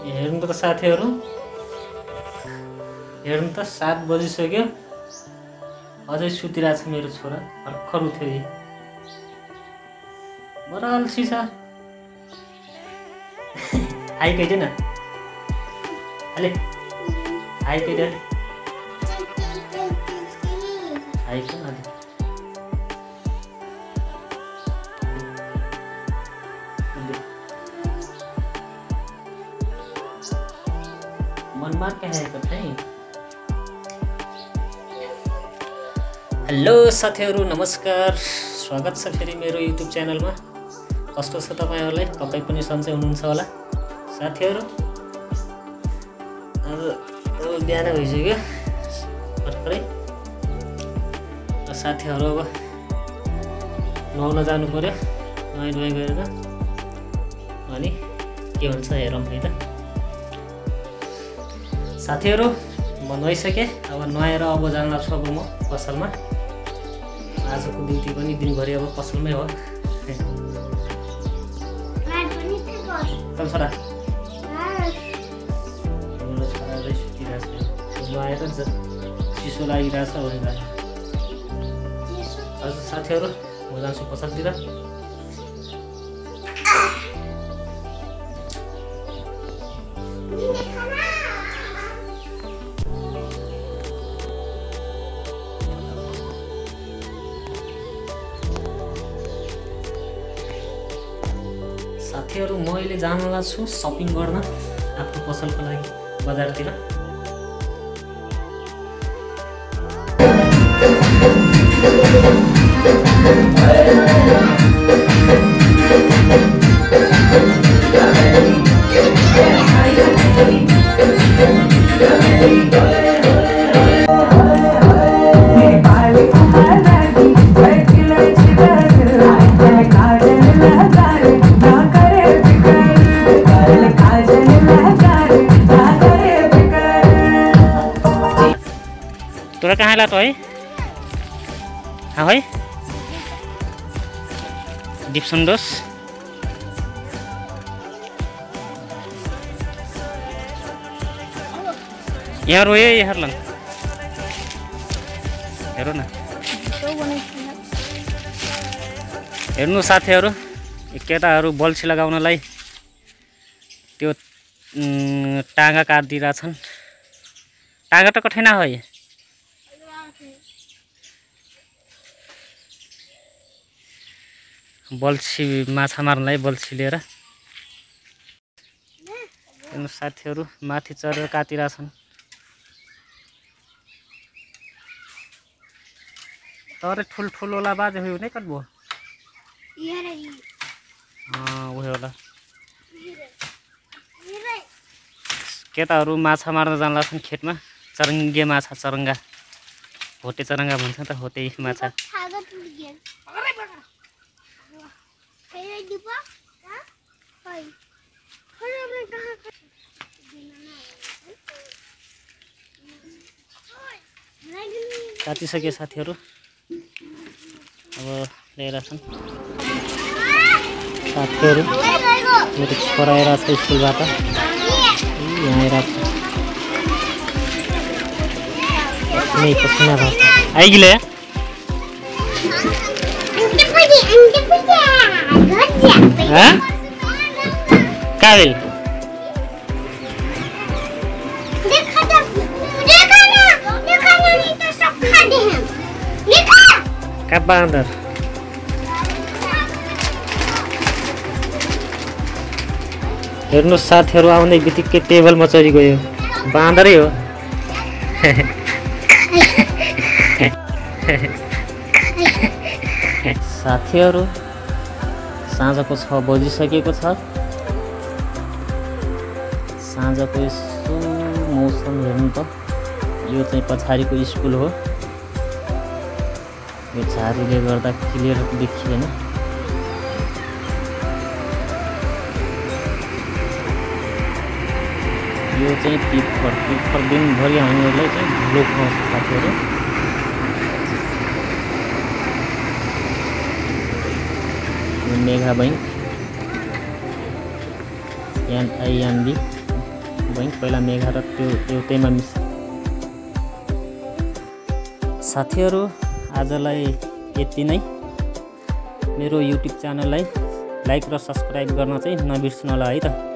हेर्नु त साथीहरु, हेर्नु त 7 बजिसक्यो। अझै सुतिरहेछ मेरो छोरा, भर्खर उठ्यो यी। बडा अल्छी छ। हाई कहिदे न। अले हाई कहिदे। हाई कन अले। मनमार कहेको थिएँ। हेलो साथीहरु, नमस्कार। स्वागत छ फेरि मेरो युट्युब च्यानलमा। कस्तो छ तपाईहरुलाई? पक्कै पनि सन्चै हुनुहुन्छ होला साथीहरु। अब बिहान भइसक्यो भर्खरै। साथीहरु अब नुहाउन जानु पर्यो। नुहाइ गरेर अनि के हुन्छ हेरौँ है त। साथीहरु, म नुहाइसकेँ। अब नुहाएर अब जान लाग्छु अब म पसलमा। आजको ड्युटी पनि दिनभरि अब पसलमै हो। चल छोरा। मेरो छोराले सुतिरहेछ। नुहाएर चिसो लागिरहेछ भनेर। हजुर साथीहरु, म जान्छु पसलतिर। साथीहरु, म अहिले जान लाग्छु सपिङ गर्न आफ्नो पसलको लागि बजारतिर। तोरा कहाँ लाटो है? हाँ है डिप्सन्डोस। यहाँ रोए यहाँ लङ हेरौ न। हेर्नु साथीहरु, केटाहरु बल्छी लगाउनलाई त्यो टाँगा काट्दिरहेछन्। टाँगा त कठै न हो। बल्छी माछा मार्नलाई बल्छी लिएर। हेर्नु साथीहरु, माथि चढेर काटिरहेछन्। तर ठुल्ठुलोला बाजे हो नै कट भयो। उयो होला। केटाहरु माछा मार्न जान लाग्छन् खेतमा। चरङ्गे माछा, चरङ्गा, होटे चरङ्गा भन्छ त, होटे माछा। काटिसके साथीहरु, अब ल्याइरहेछन् साथीहरु। मेरो छोरा आइरहेछ स्कुलबाट। यहाँ आइरहेछ पसिना भएको आइगिले। काबिल का बाँदर। हेर्नु साथीहरु, आउने बित्तिकै टेबलमा चढी गयो। बाँदरै हो। साथीहरु, साँझको 6 बजिसकेको छ। साँझको यसो मौसम हेर्नु त। यो चाहिँ पछाडिको स्कुल हो। यो झारीले गर्दा क्लियर देखिएन। यो चाहिँ पिपर दिनभरि हामीहरूलाई चाहिँ धुलो खुवाउँछ साथीहरु। यो मेगा बैंक एनआईएनबी भयौँ पहिला मेघा र त्यो एउटैमा मिस। साथीहरू आजलाई यति नै। मेरो युट्युब च्यानललाई लाइक र सब्सक्राइब गर्न चाहिँ नबिर्सनु होला है त।